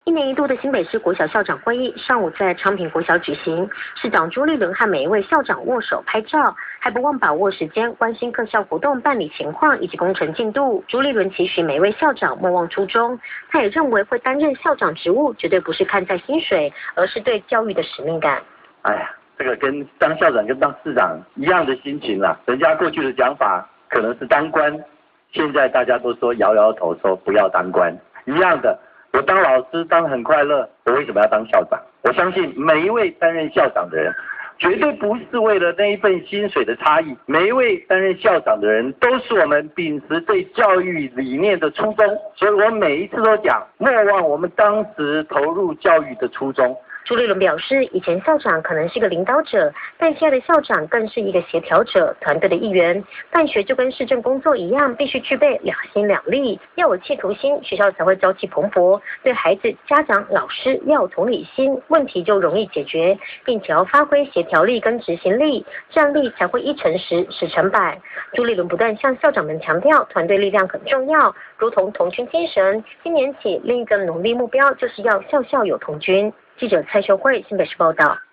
一年一度的新北市国小校长会议上午在昌平国小举行，市长朱立伦和每一位校长握手拍照，还不忘把握时间关心各校活动办理情况以及工程进度。朱立伦期许每位校长莫忘初衷，他也认为会担任校长职务绝对不是看在薪水，而是对教育的使命感。 哎呀，这个跟当校长跟当市长一样的心情啦。人家过去的讲法可能是当官，现在大家都说摇摇头说不要当官，一样的。我当老师当得很快乐，我为什么要当校长？我相信每一位担任校长的人，绝对不是为了那一份薪水的差异。每一位担任校长的人，都是我们秉持对教育理念的初衷。所以我每一次都讲，莫忘我们当时投入教育的初衷。 朱立伦表示，以前校长可能是个领导者，但现在的校长更是一个协调者，团队的一员。办学就跟市政工作一样，必须具备两心两力，要有企图心，学校才会朝气蓬勃。对孩子、家长、老师要有同理心，问题就容易解决，并且要发挥协调力跟执行力，战力才会1成10，10成100。朱立伦不断向校长们强调，团队力量很重要，如同童军精神。今年起，另一个努力目标就是要校校有童军。记者蔡秀慧，新北市报道。